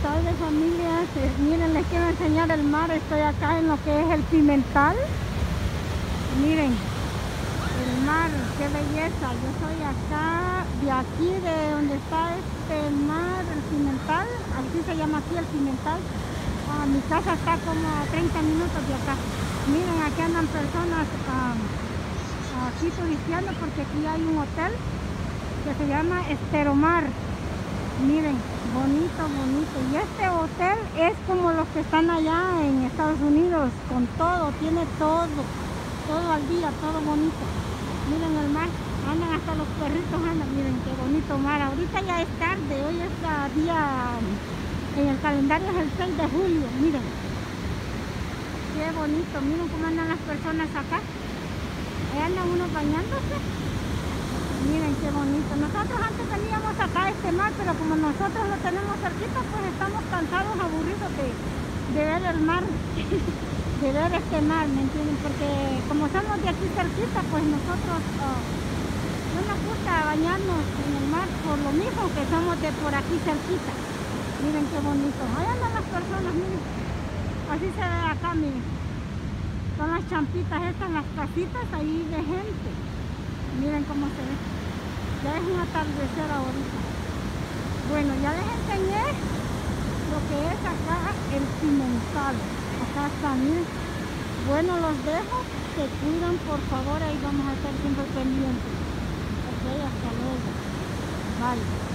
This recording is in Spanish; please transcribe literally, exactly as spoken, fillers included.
tardes, familias. Eh, miren, les quiero enseñar el mar. Estoy acá en lo que es el Pimental. Miren, el mar, qué belleza. Yo soy acá, de aquí, de donde está este mar, el Pimental. Así se llama aquí el Pimental. Ah, mi casa está como a treinta minutos de acá. Miren, aquí andan personas ah, aquí turisteando porque aquí hay un hotel que se llama Esteromar. Miren, bonito, bonito. Y este hotel es como los que están allá en Estados Unidos, con todo, tiene todo, todo al día, todo bonito. Miren el mar, andan hasta los perritos, andan, miren qué bonito mar. Ahorita ya es tarde, hoy es el día, en el calendario es el seis de julio, miren. Qué bonito, miren cómo andan las personas acá. Ahí andan unos bañándose. Miren qué bonito. Nosotros antes veníamos acá a este mar, pero como nosotros lo tenemos cerquita, pues estamos cansados, aburridos de, de ver el mar, de ver este mar, ¿me entienden? Porque como somos de aquí cerquita, pues nosotros uh, no nos gusta bañarnos en el mar por lo mismo que somos de por aquí cerquita. Miren qué bonito. Ahí andan las personas, miren. Así se ve acá, miren. Son las champitas estas, las casitas ahí de gente. Miren cómo se ve. Ya es un atardecer ahorita. Bueno, ya les enseñé lo que es acá el Pimental. Acá está, miren. Bueno, los dejo. Se cuidan, por favor. Ahí vamos a estar siempre pendientes. Ok, hasta luego. Bye.